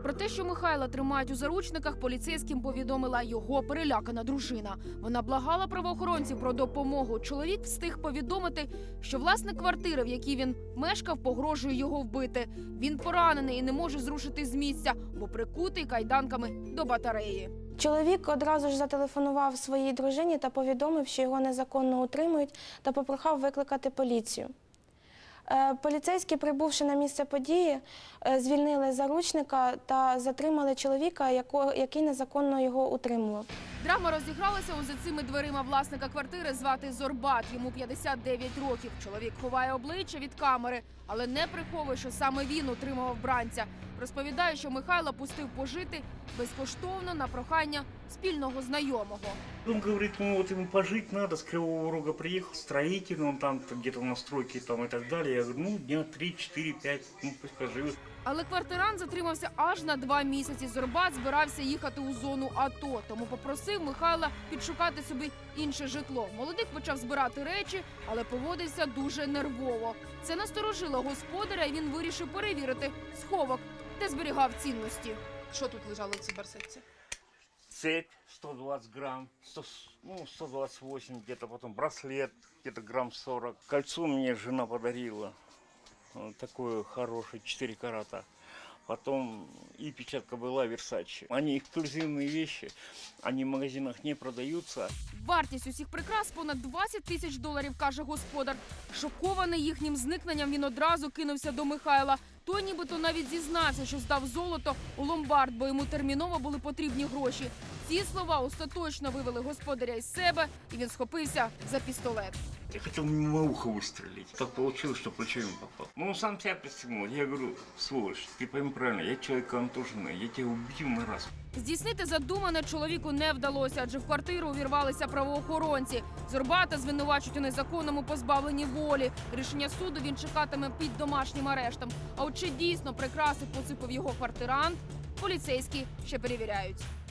Про те, що Михайла тримають у заручниках, поліцейським повідомила його перелякана дружина. Вона благала правоохоронців про допомогу. Чоловік встиг повідомити, що власник квартири, в якій він мешкав, погрожує його вбити. Він поранений і не може зрушити з місця, бо прикутий кайданками до батареї. Чоловік одразу ж зателефонував своїй дружині та повідомив, що його незаконно утримують, та попрохав викликати поліцію. Поліцейські, прибувши на місце події, звільнили заручника та затримали чоловіка, який незаконно його утримував. Драма розігралася за цими дверима. Власника квартири звати Зорбат, йому 59 років. Чоловік ховає обличчя від камери, але не приховує, що саме він утримував бранця. Розповідає, що Михайла пустив пожити безкоштовно на прохання спільного знайомого. Он говорит, ну вот ему пожить надо, с Кривого Рога приехал, строитель, он там где-то на стройке там и так далее. Я говорю, ну дня 3, 4, 5, ну пусть поживет. Але квартирант затримався аж на 2 місяці. Зорбат збирався їхати у зону АТО, тому попросив Михайла підшукати собі інше житло. Молодик почав збирати речі, але поводився дуже нервово. Це насторожило господаря, і він вирішив перевірити сховок, де зберігав цінності. Що тут лежало в цій барсетці? Цепь 120 грамм, 128 где-то, потом браслет где-то грамм 40. Кольцо мне жена подарила, такое хорошее, 4 карата. Потом и печатка была Versace. Они эксклюзивные вещи, они в магазинах не продаются. Вартість усіх прикрас понад $20 тисяч, каже господар. Шокований їхнім зникненням, він одразу кинувся до Михайла. Той нібито навіть зізнався, що здав золото у ломбард, бо йому терміново були потрібні гроші. Ці слова остаточно вивели господаря із себе, і він схопився за пістолет. Я хотел мимо уха выстрелить. Так получилось, что плечом попал. Ну, он сам себя пристегнул. Я говорю, сволочь, ты пойми правильно, я человек контуженный, я тебя убью на раз. Здійснити задумане чоловіку не вдалося, адже в квартиру увірвалися правоохоронці. Зорбата звинувачують у незаконному позбавленні волі. Рішення суду він чекатиме під домашнім арештом. А от чи дійсно прикраси посипав його квартирант, поліцейські ще перевіряють.